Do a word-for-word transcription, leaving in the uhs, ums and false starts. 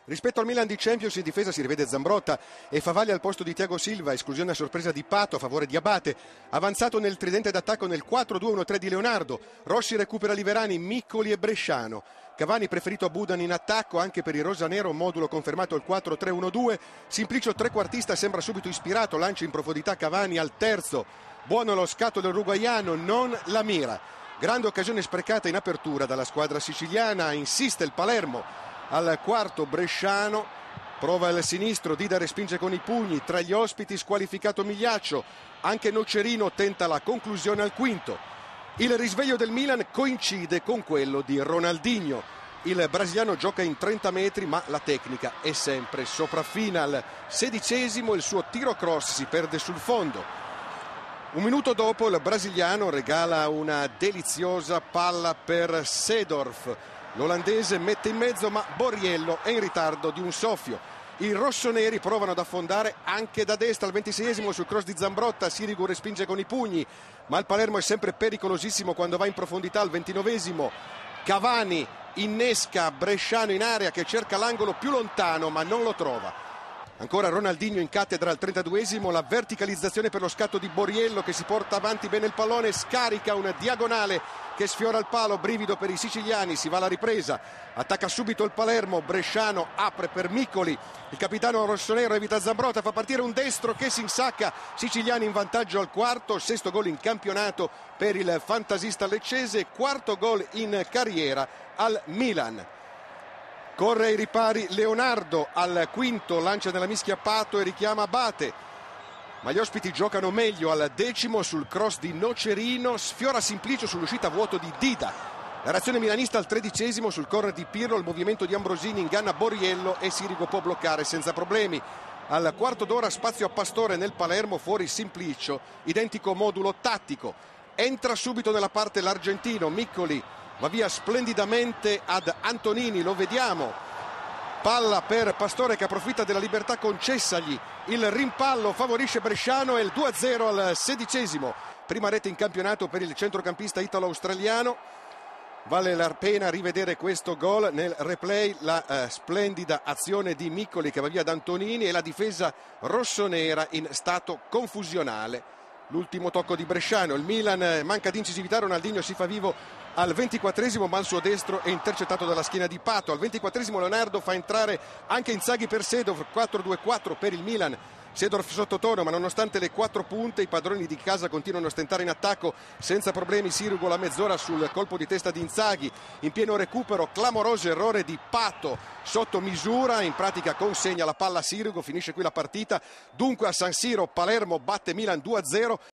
Rispetto al Milan di Champions in difesa si rivede Zambrotta e Favaglia al posto di Thiago Silva, esclusione a sorpresa di Pato a favore di Abate, avanzato nel tridente d'attacco nel quattro due uno tre di Leonardo, Rossi recupera Liverani, Miccoli e Bresciano, Cavani preferito a Budan in attacco anche per il rosanero, modulo confermato il quattro tre uno due, Simplicio trequartista sembra subito ispirato, lancia in profondità Cavani al terzo, buono lo scatto dell'uruguaiano, non la mira, grande occasione sprecata in apertura dalla squadra siciliana, insiste il Palermo. Al quarto Bresciano, prova il sinistro, Dida respinge con i pugni, tra gli ospiti squalificato Migliaccio, anche Nocerino tenta la conclusione al quinto. Il risveglio del Milan coincide con quello di Ronaldinho, il brasiliano gioca in trenta metri ma la tecnica è sempre sopraffina. Al sedicesimo il suo tiro cross si perde sul fondo. Un minuto dopo il brasiliano regala una deliziosa palla per Seedorf. L'olandese mette in mezzo ma Borriello è in ritardo di un soffio. I rossoneri provano ad affondare anche da destra al ventiseiesimo sul cross di Zambrotta, Sirigu respinge con i pugni ma il Palermo è sempre pericolosissimo quando va in profondità. Al ventinovesimo Cavani innesca Bresciano in area che cerca l'angolo più lontano ma non lo trova. Ancora Ronaldinho in cattedra al trentaduesimo, la verticalizzazione per lo scatto di Borriello che si porta avanti bene il pallone, scarica una diagonale che sfiora il palo, brivido per i siciliani, si va alla ripresa, attacca subito il Palermo, Bresciano apre per Miccoli, il capitano rossonero evita Zambrotta, fa partire un destro che si insacca, siciliani in vantaggio al quarto, sesto gol in campionato per il fantasista leccese, quarto gol in carriera al Milan. Corre ai ripari Leonardo, al quinto lancia nella mischia Pato e richiama Abate, ma gli ospiti giocano meglio. Al decimo sul cross di Nocerino sfiora Simplicio sull'uscita a vuoto di Dida. La reazione milanista al tredicesimo sul corner di Pirlo, il movimento di Ambrosini inganna Borriello e Sirigu può bloccare senza problemi. Al quarto d'ora spazio a Pastore nel Palermo, fuori Simplicio, identico modulo tattico. Entra subito nella parte l'argentino, Miccoli va via splendidamente ad Antonini, lo vediamo, palla per Pastore che approfitta della libertà concessagli, il rimpallo favorisce Bresciano e il due a zero al sedicesimo, prima rete in campionato per il centrocampista italo-australiano. Vale la pena rivedere questo gol nel replay, la eh, splendida azione di Miccoli che va via ad Antonini e la difesa rossonera in stato confusionale. L'ultimo tocco di Bresciano, il Milan manca di incisività, Ronaldinho si fa vivo al ventiquattresimo ma il suo destro è intercettato dalla schiena di Pato. Al ventiquattresimo Leonardo fa entrare anche Inzaghi per Seedorf, quattro due quattro per il Milan. Seedorf sottotono ma nonostante le quattro punte i padroni di casa continuano a stentare in attacco senza problemi. Sirigu la mezz'ora sul colpo di testa di Inzaghi, in pieno recupero clamoroso errore di Pato sotto misura, in pratica consegna la palla a Sirigu, finisce qui la partita. Dunque a San Siro Palermo batte Milan due a zero.